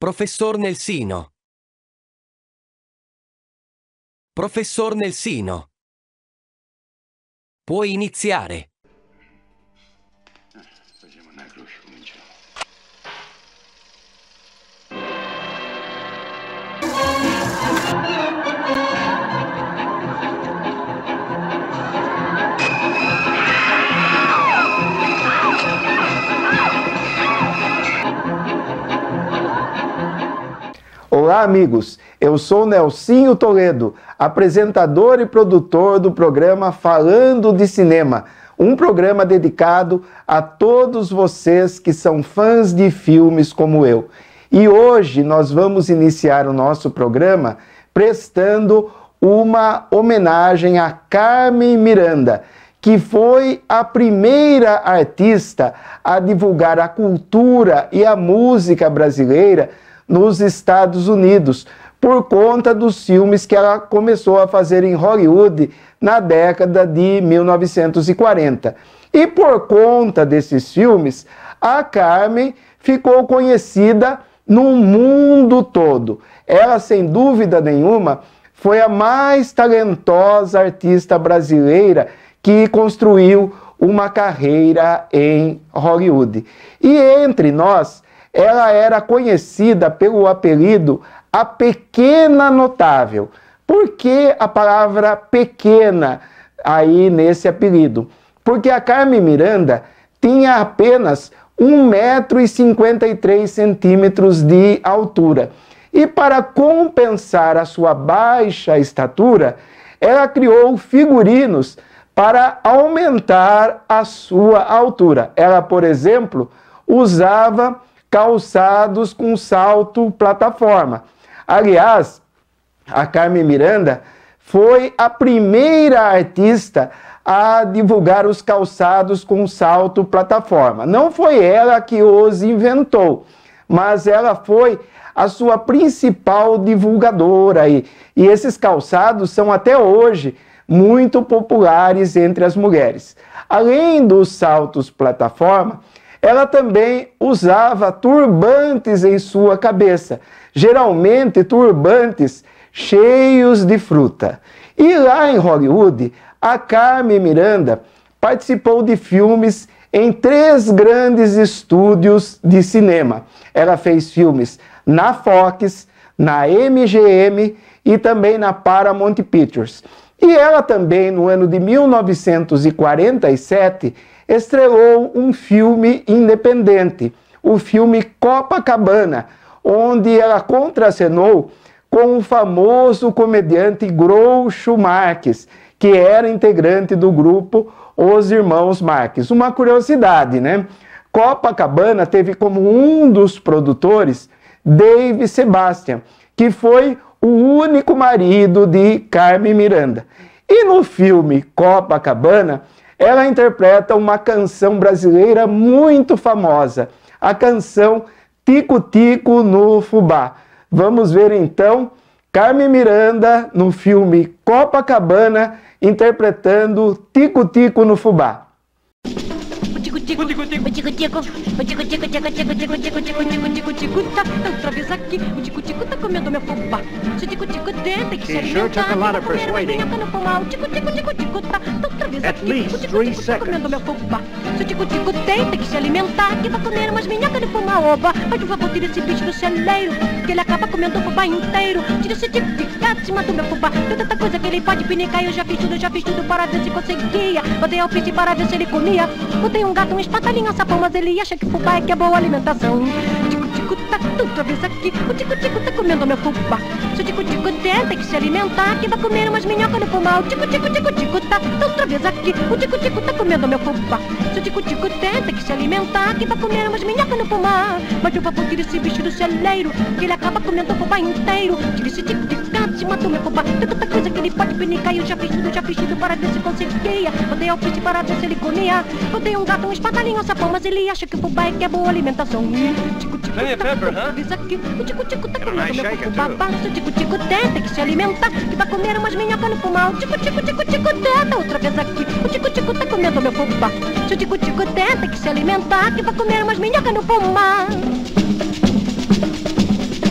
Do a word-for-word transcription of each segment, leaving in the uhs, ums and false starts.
Professor Nelsino. Professor Nelsino. Puoi iniziare. Facciamo una croce, cominciamo. Olá, amigos! Eu sou Nelsinho Toledo, apresentador e produtor do programa Falando de Cinema, um programa dedicado a todos vocês que são fãs de filmes como eu. E hoje nós vamos iniciar o nosso programa prestando uma homenagem a Carmen Miranda, que foi a primeira artista a divulgar a cultura e a música brasileira nos Estados Unidos, por conta dos filmes que ela começou a fazer em Hollywood na década de mil novecentos e quarenta. E por conta desses filmes, a Carmen ficou conhecida no mundo todo. Ela, sem dúvida nenhuma, foi a mais talentosa artista brasileira que construiu uma carreira em Hollywood. E entre nós, ela era conhecida pelo apelido a Pequena Notável. Por que a palavra pequena aí nesse apelido? Porque a Carmen Miranda tinha apenas um metro e cinquenta e três centímetros de altura. E para compensar a sua baixa estatura, ela criou figurinos para aumentar a sua altura. Ela, por exemplo, usava calçados com salto plataforma. Aliás, a Carmen Miranda foi a primeira artista a divulgar os calçados com salto plataforma. Não foi ela que os inventou, mas ela foi a sua principal divulgadora. E, e esses calçados são até hoje muito populares entre as mulheres. Além dos saltos plataforma, ela também usava turbantes em sua cabeça, geralmente turbantes cheios de fruta. E lá em Hollywood, a Carmen Miranda participou de filmes em três grandes estúdios de cinema. Ela fez filmes na Fox, na M G M e também na Paramount Pictures. E ela também, no ano de mil novecentos e quarenta e sete, estrelou um filme independente, o filme Copacabana, onde ela contracenou com o famoso comediante Groucho Marx, que era integrante do grupo Os Irmãos Marx. Uma curiosidade, né? Copacabana teve como um dos produtores Dave Sebastian, que foi o único marido de Carmen Miranda. E no filme Copacabana, ela interpreta uma canção brasileira muito famosa, a canção Tico Tico no Fubá. Vamos ver então Carmen Miranda no filme Copacabana interpretando Tico Tico no Fubá. Tico, tico, tico, tico, tico, o tico, tico, tico, tico, tico, tico, tico, tico, tico, tico, tá outra vez aqui, o tico, tico tá comendo meu fubá. Se o tico, tico tenta que se alimentar, vai comer uma minhoca no pomar. O tico, tico, tico, tico, tá outra vez aqui, o tico, tico tá comendo meu fubá. Se o tico, tico tenta que se alimentar, que vai comer umas minhocas no pomar, oba. Mas por favor, tira esse bicho do celeiro, que ele acaba comendo o fubá inteiro. Tira esse tico, tico, tá de cima do meu fubá. Tem tanta coisa que ele pode pinicar, eu já fiz tudo, já fiz tudo para ver se conseguia. Botei alpiste para ver se ele comia. Botei um gato, um espatalinho, um sapão, mas ele acha que fubá é que é boa alimentação. Tico, tico, tá outra vez aqui, o tico, tico tá comendo meu fubá. Se o tico, tico tenta que se alimentar, que vai comer umas minhocas no pomar. O tico, tico, tico, tico, tá outra vez aqui, o tico, tico tá comendo meu fubá. Se o tico, tico tenta que se alimentar, que vai comer umas minhocas no pomar. Mas por favor, tira esse bicho do celeiro, que ele acaba comendo o fubá inteiro. Tira esse tico, tico, tá de cima do meu fubá. Tem tanta coisa que ele pode pinicar, eu já fiz tudo, já fiz tudo para ver se conseguia. Botei alpiste para ver se ele comia. Botei um gato, um espatalinho, um sapão, mas ele acha que fubá é que é boa alimentação. Tico, tico, Plenty of tá pepper, outra huh? vez aqui, o tico, tico tá Got a comendo nice meu shaker, fubá. too. Se o tico, tico tenta que se alimentar, que vai comer umas minhocas no pomar. O tico, tico, tico, tico tenta outra vez aqui, o tico, tico tá comendo meu fubá. Se o tico, tico tenta que se alimentar, que vai comer umas minhocas no pomar.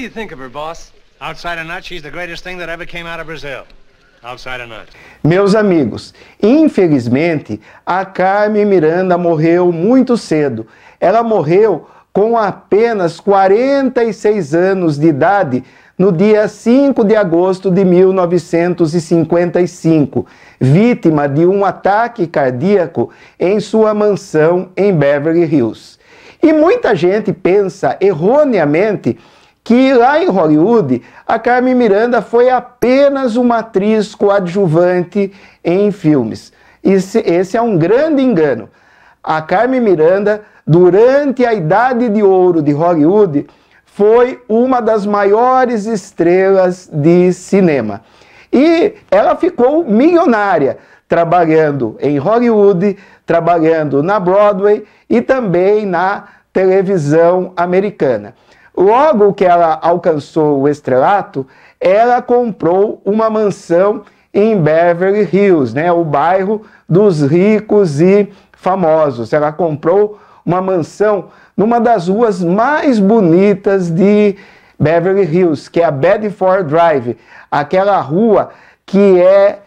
you think of her, boss? Outside of nuts, she's the greatest thing that ever came out of Brazil. Outside of nuts. Meus amigos, infelizmente, a Carmen Miranda morreu muito cedo. Ela morreu com apenas quarenta e seis anos de idade no dia cinco de agosto de mil novecentos e cinquenta e cinco, vítima de um ataque cardíaco em sua mansão em Beverly Hills. E muita gente pensa erroneamente que lá em Hollywood a Carmen Miranda foi apenas uma atriz coadjuvante em filmes. Esse, esse é um grande engano. A Carmen Miranda, durante a Idade de Ouro de Hollywood, foi uma das maiores estrelas de cinema. E ela ficou milionária, trabalhando em Hollywood, trabalhando na Broadway e também na televisão americana. Logo que ela alcançou o estrelato, ela comprou uma mansão em Beverly Hills, né, o bairro dos ricos e famosos. Ela comprou uma mansão numa das ruas mais bonitas de Beverly Hills, que é a Bedford Drive, aquela rua que é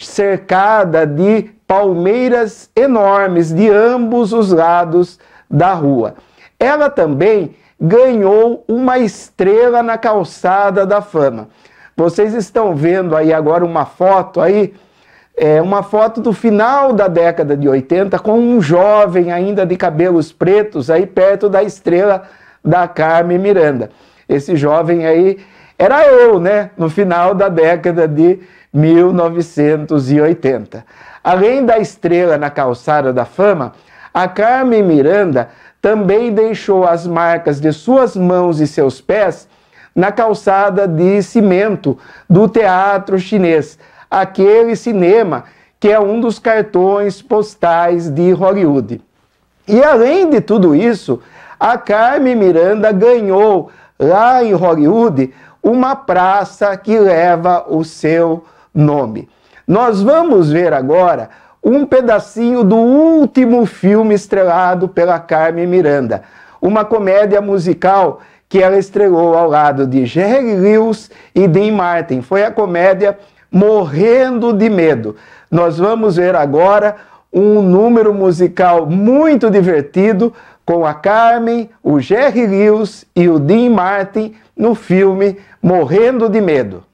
cercada de palmeiras enormes de ambos os lados da rua. Ela também ganhou uma estrela na calçada da fama. Vocês estão vendo aí agora uma foto aí, é uma foto do final da década de oitenta com um jovem ainda de cabelos pretos aí perto da estrela da Carmen Miranda. Esse jovem aí era eu, né, no final da década de mil novecentos e oitenta. Além da estrela na calçada da fama, a Carmen Miranda também deixou as marcas de suas mãos e seus pés na calçada de cimento do Teatro Chinês, aquele cinema que é um dos cartões postais de Hollywood. E além de tudo isso, a Carmen Miranda ganhou lá em Hollywood uma praça que leva o seu nome. Nós vamos ver agora um pedacinho do último filme estrelado pela Carmen Miranda, uma comédia musical que ela estrelou ao lado de Jerry Lewis e Dean Martin. Foi a comédia Morrendo de Medo. Nós vamos ver agora um número musical muito divertido com a Carmen, o Jerry Lewis e o Dean Martin no filme Morrendo de Medo.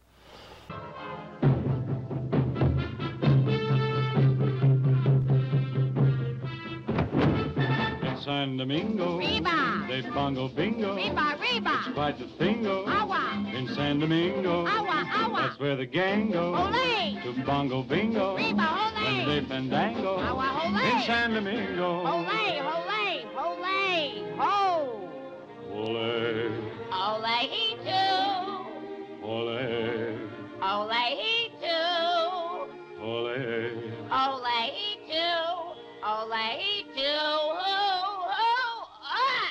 San Domingo, Reba. they bongo bingo. Reba, reba. It's quite the thingo. Awa. In San Domingo, Awa, awa. that's where the gang go. Olé. To bongo bingo. Reba, olé. When they fandango. Awa, olé. In San Domingo. Olé, olé, olé, ho. Ole, Olé, he too. ole, Olé, he too. ole. Olé, he too. Olé, he too. Ho, ho, ah.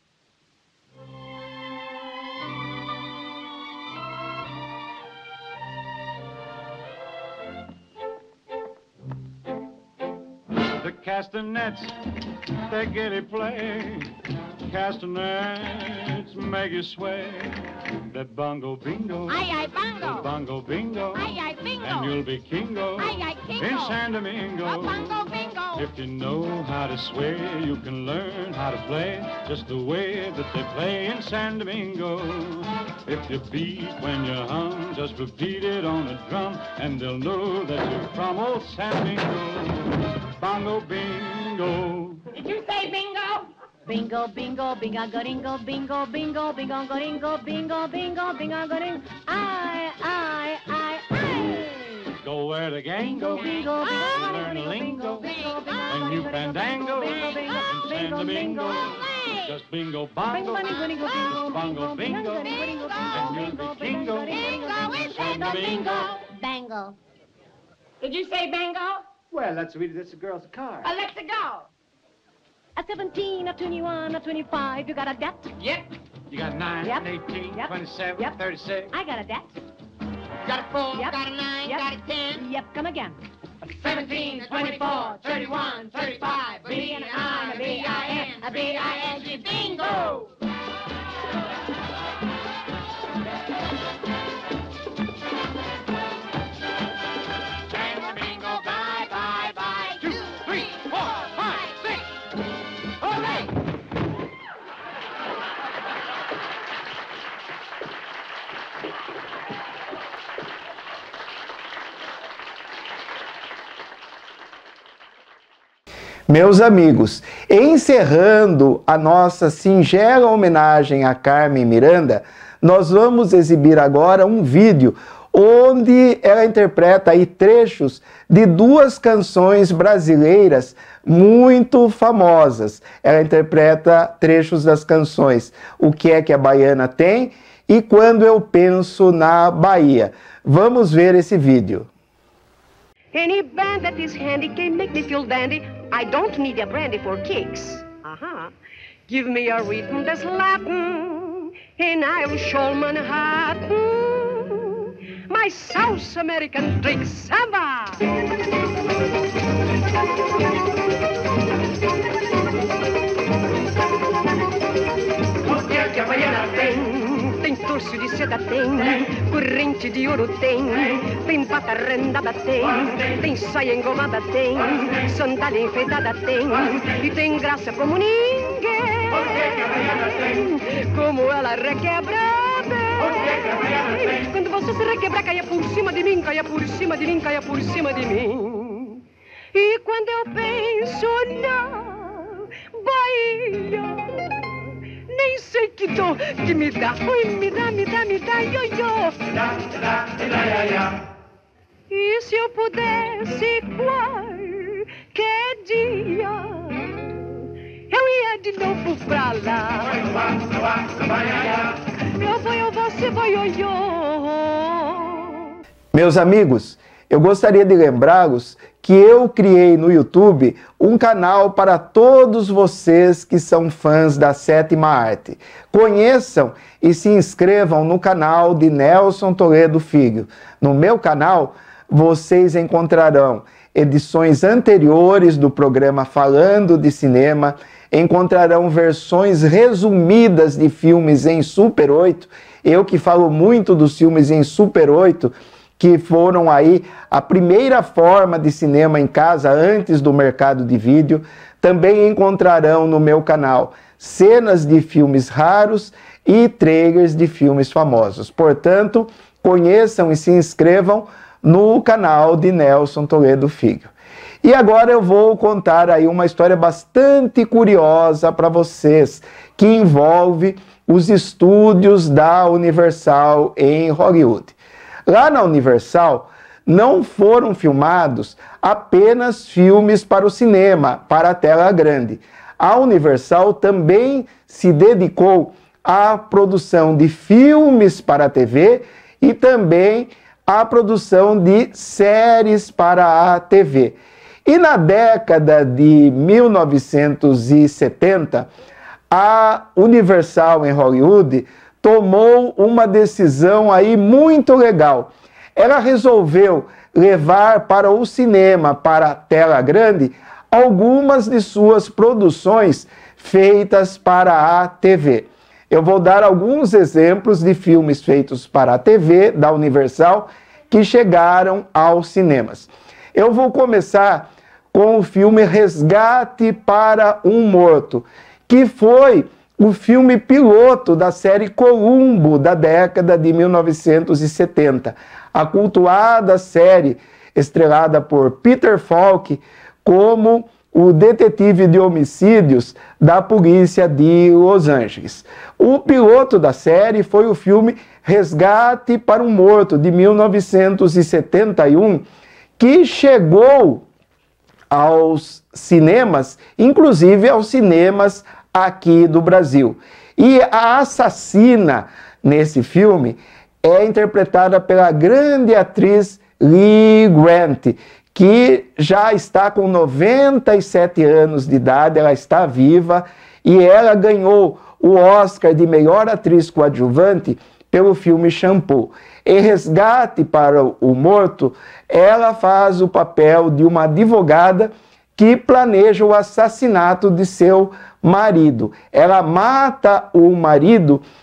The castanets, they giddy play. Castanets make you sway. The bongo bingo. Ay, ay, The bongo. bongo bingo. Ay, ay, bingo. And you'll be kingo. Ay, ay, kingo. In San Domingo. A bongo bingo. If you know how to sway, you can learn how to play just the way that they play in San Domingo. If you beat when you hum, just repeat it on the drum, and they'll know that you're from old San Domingo. Bongo bingo. Did you say bingo? Bingo, bingo, bingo, goringo, bingo, bingo, bingo, goringo, bingo, bingo, bingo, goringo. Ay, ay, ay, ay. Go where the gang go, Bingo, bingo, learn the lingo, bingo, bingo, and you fandango bingo, bingo, in San bingo, Domingo. bingo. Just bingo bongo, Bingo, bingo, bongo bingo, and you'll be kingo in San Domingo. Bango. Did you say bango? Well, let's read it. That's a girl's car. Alexa, go. A seventeen, a twenty-one, a twenty-five, you got a debt? Yep. You got nine, Yep. eighteen, Yep. twenty-seven, Yep. thirty-six. I got a debt. Got a four, Yep. got a nine, Yep. got a ten. Yep, come again. Seventeen, twenty-four, thirty-one, thirty-five. B and I, B I N, a B I N G, bingo. Santo Domingo, bye, bye, bye. Two, three, four, five, six. Hooray! Meus amigos, encerrando a nossa singela homenagem a Carmen Miranda, nós vamos exibir agora um vídeo onde ela interpreta aí trechos de duas canções brasileiras muito famosas. Ela interpreta trechos das canções O Que É Que a Baiana Tem e Quando Eu Penso na Bahia. Vamos ver esse vídeo. Any band that is handy can make me feel dandy. I don't need a brandy for kicks. Uh-huh. Give me a rhythm that's Latin, and I'll show Manhattan my South American trick, samba. O que é que a baiana tem? Tem torso de seda, tem, corrente de ouro, tem, tem bata rendada, tem, tem saia engomada, tem, sandália enfeitada, tem, e tem graça como ninguém. Como ela requebra bem. Quando você se requebra, caia por cima de mim, caia por cima de mim, caia por cima de mim. E quando eu penso na Bahia, nem sei que dor que me dá, oi, me dá, me dá, me dá, ioiô. E se eu pudesse qualquer dia, eu ia de novo pra lá. Eu vou, eu vou, você vai, ioiô. Meus amigos, eu gostaria de lembrá-los que eu criei no YouTube um canal para todos vocês que são fãs da sétima arte. Conheçam e se inscrevam no canal de Nelson Toledo Filho. No meu canal, vocês encontrarão edições anteriores do programa Falando de Cinema, encontrarão versões resumidas de filmes em Super oito. Eu que falo muito dos filmes em Super oito, que foram aí a primeira forma de cinema em casa antes do mercado de vídeo. Também encontrarão no meu canal cenas de filmes raros e trailers de filmes famosos. Portanto, conheçam e se inscrevam no canal de Nelson Toledo Filho. E agora eu vou contar aí uma história bastante curiosa para vocês, que envolve os estúdios da Universal em Hollywood. Lá na Universal, não foram filmados apenas filmes para o cinema, para a tela grande. A Universal também se dedicou à produção de filmes para a T V e também à produção de séries para a T V. E na década de mil novecentos e setenta, a Universal em Hollywood tomou uma decisão aí muito legal. Ela resolveu levar para o cinema, para a tela grande, algumas de suas produções feitas para a T V. Eu vou dar alguns exemplos de filmes feitos para a T V da Universal que chegaram aos cinemas. Eu vou começar com o filme Resgate para um Morto, que foi o filme piloto da série Columbo, da década de mil novecentos e setenta. A cultuada série estrelada por Peter Falk como o detetive de homicídios da polícia de Los Angeles. O piloto da série foi o filme Resgate para um Morto, de mil novecentos e setenta e um, que chegou aos cinemas, inclusive aos cinemas aqui do Brasil. E a assassina nesse filme é interpretada pela grande atriz Lee Grant, que já está com noventa e sete anos de idade, ela está viva, e ela ganhou o Oscar de melhor atriz coadjuvante pelo filme Shampoo. Em Resgate para o Morto, ela faz o papel de uma advogada que planeja o assassinato de seu marido. Ela mata o marido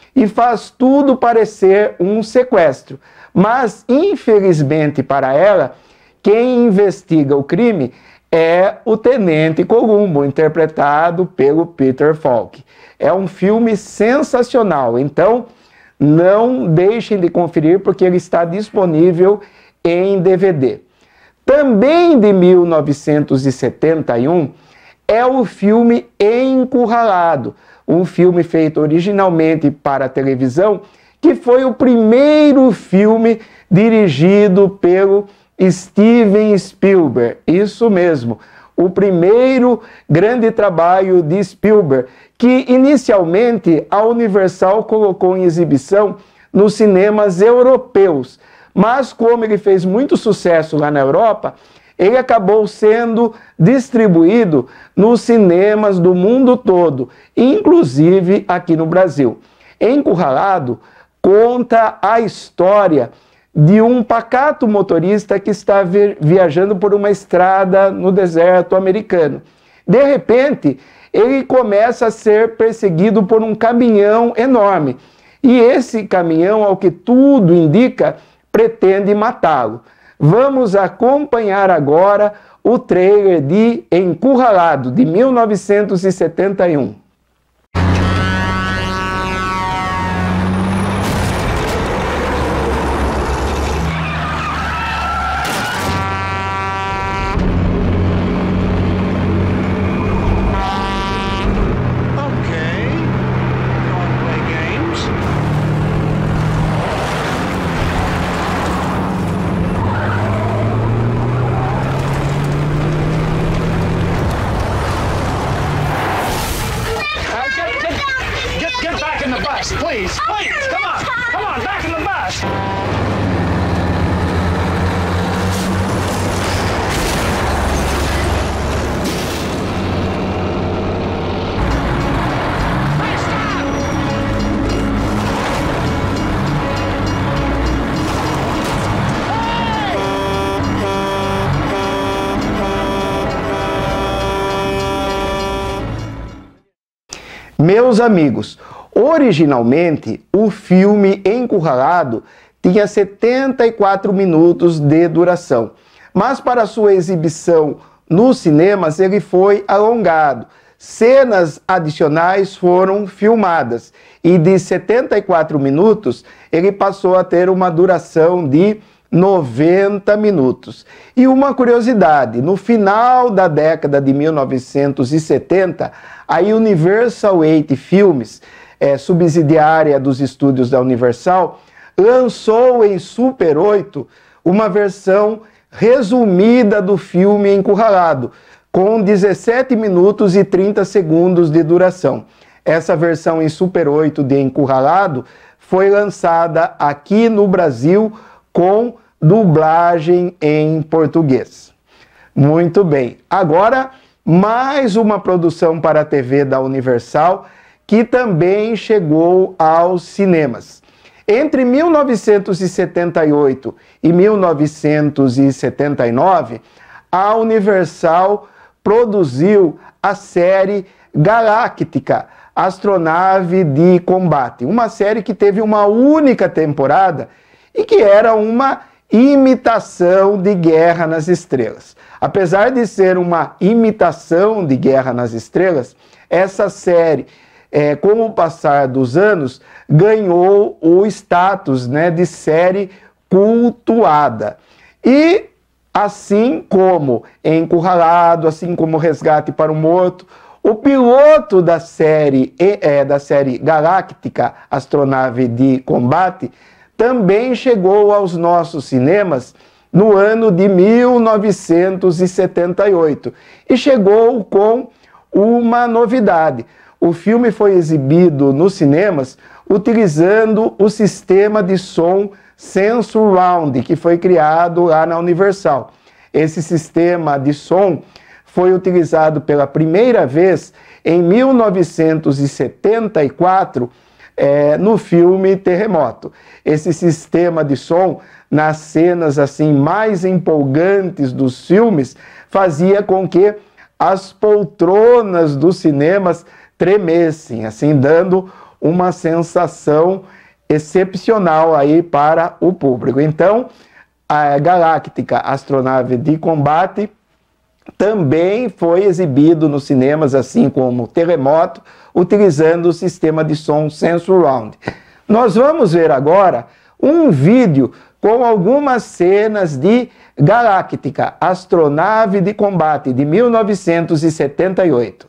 e faz tudo parecer um sequestro. Mas, infelizmente para ela, quem investiga o crime é o Tenente Columbo, interpretado pelo Peter Falk. É um filme sensacional, então não deixem de conferir porque ele está disponível em D V D. Também de mil novecentos e setenta e um é o filme Encurralado, um filme feito originalmente para televisão, que foi o primeiro filme dirigido pelo Steven Spielberg. Isso mesmo, o primeiro grande trabalho de Spielberg, que inicialmente a Universal colocou em exibição nos cinemas europeus. Mas como ele fez muito sucesso lá na Europa, ele acabou sendo distribuído nos cinemas do mundo todo, inclusive aqui no Brasil. Encurralado conta a história de um pacato motorista que está viajando por uma estrada no deserto americano. De repente, ele começa a ser perseguido por um caminhão enorme. E esse caminhão, ao que tudo indica, pretende matá-lo. Vamos acompanhar agora o trailer de Encurralado, de mil novecentos e setenta e um. Please, please, come on, come on, back in the bus. Meus amigos, originalmente o filme Encurralado tinha setenta e quatro minutos de duração, mas para sua exibição nos cinemas ele foi alongado. Cenas adicionais foram filmadas e de setenta e quatro minutos ele passou a ter uma duração de noventa minutos. E uma curiosidade, no final da década de mil novecentos e setenta, a Universal oito Filmes, é, subsidiária dos estúdios da Universal, lançou em Super oito uma versão resumida do filme Encurralado, com dezessete minutos e trinta segundos de duração. Essa versão em Super oito de Encurralado foi lançada aqui no Brasil com dublagem em português. Muito bem. Agora, mais uma produção para a T V da Universal que também chegou aos cinemas. Entre mil novecentos e setenta e oito e mil novecentos e setenta e nove, a Universal produziu a série Galáctica, Astronave de Combate, uma série que teve uma única temporada e que era uma imitação de Guerra nas Estrelas. Apesar de ser uma imitação de Guerra nas Estrelas, essa série, é, com o passar dos anos, ganhou o status, né, de série cultuada. E assim como Encurralado, assim como Resgate para o Morto, o piloto da série, é, da série Galáctica, Astronave de Combate, também chegou aos nossos cinemas no ano de mil novecentos e setenta e oito e chegou com uma novidade. O filme foi exibido nos cinemas utilizando o sistema de som Sensurround, que foi criado lá na Universal. Esse sistema de som foi utilizado pela primeira vez em mil novecentos e setenta e quatro, É, no filme Terremoto. Esse sistema de som, nas cenas assim mais empolgantes dos filmes, fazia com que as poltronas dos cinemas tremessem, assim dando uma sensação excepcional aí para o público. Então, a Galáctica, astronave de combate, também foi exibido nos cinemas, assim como Terremoto, utilizando o sistema de som Sensurround. Nós vamos ver agora um vídeo com algumas cenas de Galáctica, astronave de combate, de mil novecentos e setenta e oito.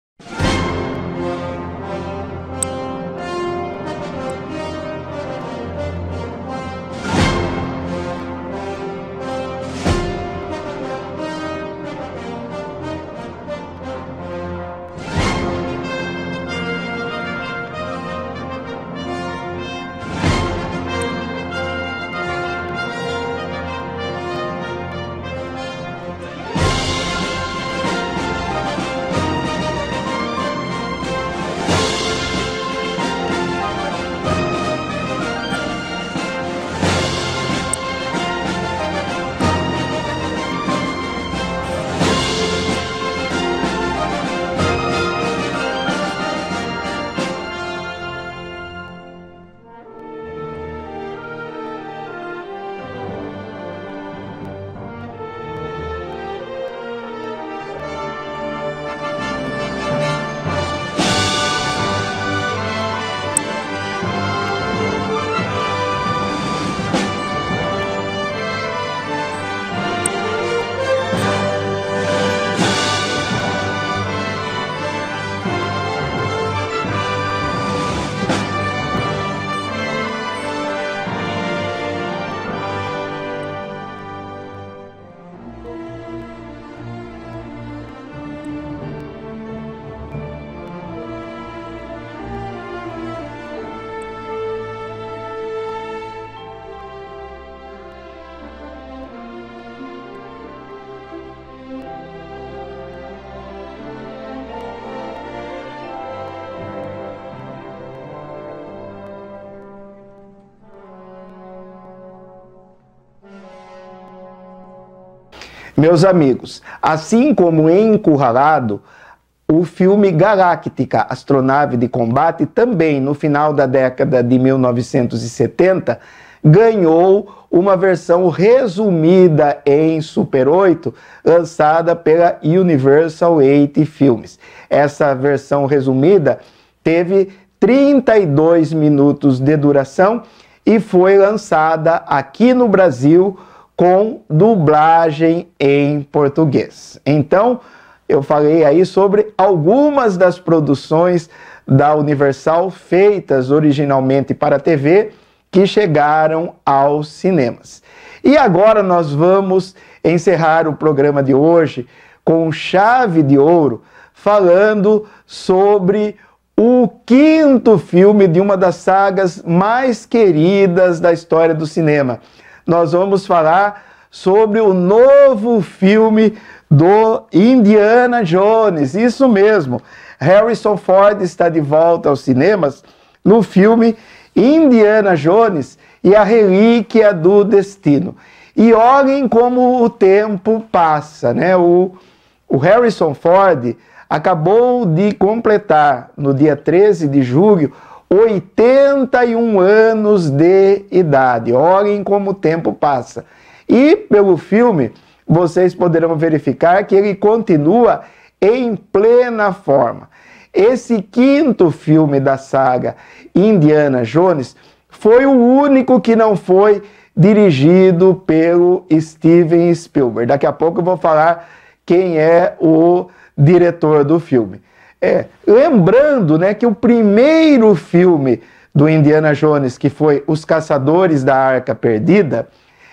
Meus amigos, assim como em Encurralado, o filme Galáctica, astronave de combate, também no final da década de mil novecentos e setenta, ganhou uma versão resumida em Super oito, lançada pela Universal oito Filmes. Essa versão resumida teve trinta e dois minutos de duração e foi lançada aqui no Brasil com dublagem em português. Então, eu falei aí sobre algumas das produções da Universal feitas originalmente para a T V que chegaram aos cinemas. E agora nós vamos encerrar o programa de hoje com chave de ouro, falando sobre o quinto filme de uma das sagas mais queridas da história do cinema. Nós vamos falar sobre o novo filme do Indiana Jones. Isso mesmo, Harrison Ford está de volta aos cinemas no filme Indiana Jones e a Relíquia do Destino. E olhem como o tempo passa, né? O, o Harrison Ford acabou de completar, no dia treze de julho, oitenta e um anos de idade. Olhem como o tempo passa. E pelo filme, vocês poderão verificar que ele continua em plena forma. Esse quinto filme da saga Indiana Jones foi o único que não foi dirigido pelo Steven Spielberg. Daqui a pouco eu vou falar quem é o diretor do filme. É, lembrando, né, que o primeiro filme do Indiana Jones, que foi Os Caçadores da Arca Perdida,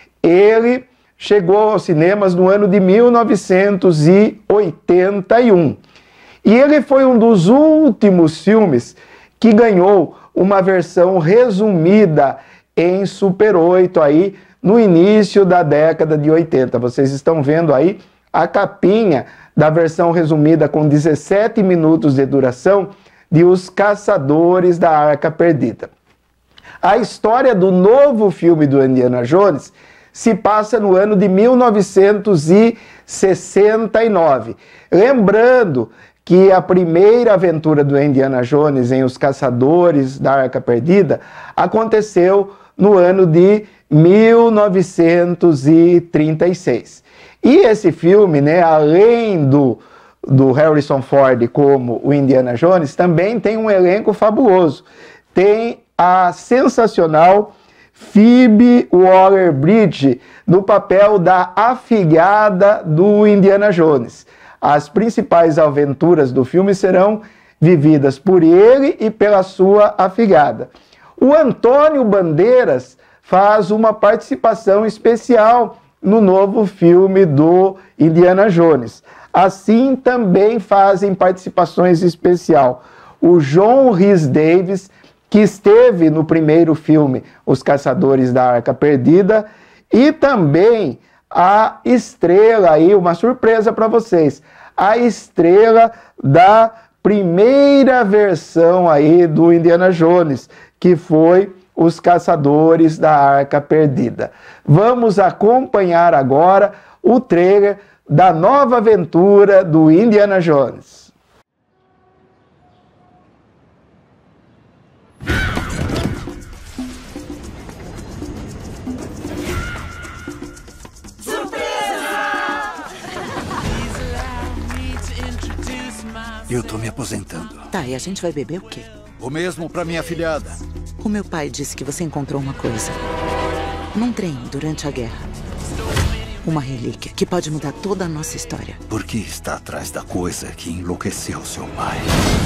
ele chegou aos cinemas no ano de mil novecentos e oitenta e um. E ele foi um dos últimos filmes que ganhou uma versão resumida em Super oito aí no início da década de oitenta. Vocês estão vendo aí a capinha da versão resumida com dezessete minutos de duração de Os Caçadores da Arca Perdida. A história do novo filme do Indiana Jones se passa no ano de mil novecentos e sessenta e nove. Lembrando que a primeira aventura do Indiana Jones em Os Caçadores da Arca Perdida aconteceu no ano de mil novecentos e trinta e seis. E esse filme, né, além do, do Harrison Ford como o Indiana Jones, também tem um elenco fabuloso. Tem a sensacional Phoebe Waller-Bridge no papel da afilhada do Indiana Jones. As principais aventuras do filme serão vividas por ele e pela sua afilhada. O Antônio Bandeiras faz uma participação especial no novo filme do Indiana Jones. Assim também fazem participações especiais o John Rhys Davies, que esteve no primeiro filme Os Caçadores da Arca Perdida, e também a estrela aí, uma surpresa para vocês, a estrela da primeira versão aí do Indiana Jones, que foi Os Caçadores da Arca Perdida. Vamos acompanhar agora o trailer da nova aventura do Indiana Jones. Eu tô me aposentando. Tá, e a gente vai beber o quê? O mesmo pra minha afilhada. O meu pai disse que você encontrou uma coisa. Num trem, durante a guerra. Uma relíquia que pode mudar toda a nossa história. Por que está atrás da coisa que enlouqueceu seu pai?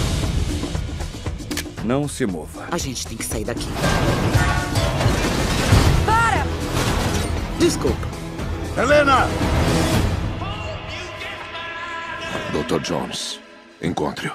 Não se mova. A gente tem que sair daqui. Para! Desculpa. Helena! doutor Jones, encontre-o.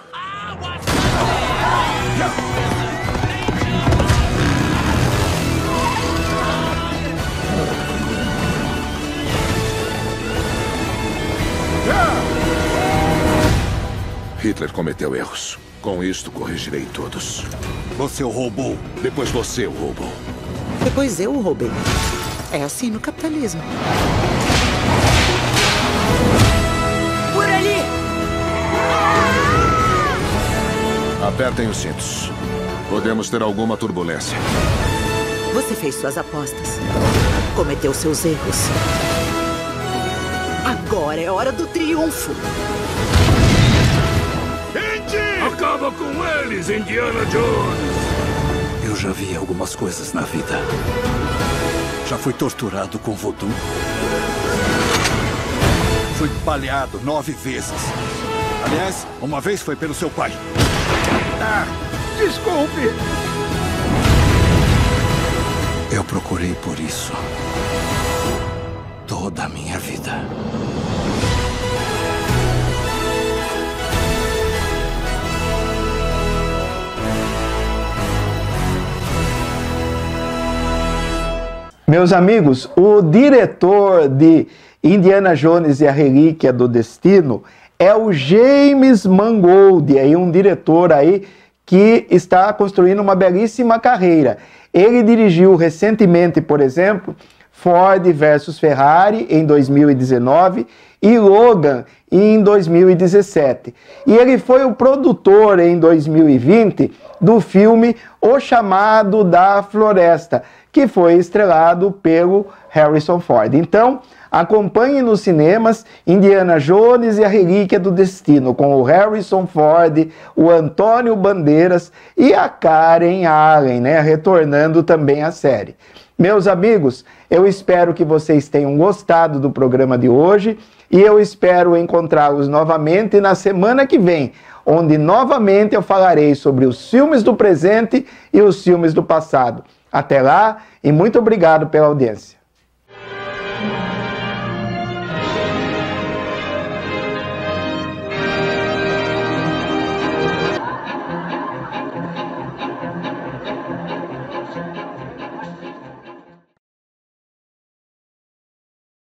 Hitler cometeu erros. Com isto, corrigirei todos. Você o roubou. Depois você o roubou. Depois eu o roubei. É assim no capitalismo. Por ali! Apertem os cintos. Podemos ter alguma turbulência. Você fez suas apostas. Cometeu seus erros. Agora é hora do triunfo. Acaba com eles, Indiana Jones! Eu já vi algumas coisas na vida. Já fui torturado com voodoo. Fui baleado nove vezes. Aliás, uma vez foi pelo seu pai. Ah, desculpe! Eu procurei por isso toda a minha vida. Meus amigos, o diretor de Indiana Jones e a Relíquia do Destino é o James Mangold, aí um diretor aí que está construindo uma belíssima carreira. Ele dirigiu recentemente, por exemplo, Ford versus Ferrari em dois mil e dezenove e Logan em dois mil e dezessete. E ele foi o produtor em dois mil e vinte do filme O Chamado da Floresta, que foi estrelado pelo Harrison Ford. Então, acompanhe nos cinemas Indiana Jones e a Relíquia do Destino, com o Harrison Ford, o Antônio Bandeiras e a Karen Allen, né, retornando também à série. Meus amigos, eu espero que vocês tenham gostado do programa de hoje e eu espero encontrá-los novamente na semana que vem, onde novamente eu falarei sobre os filmes do presente e os filmes do passado. Até lá e muito obrigado pela audiência.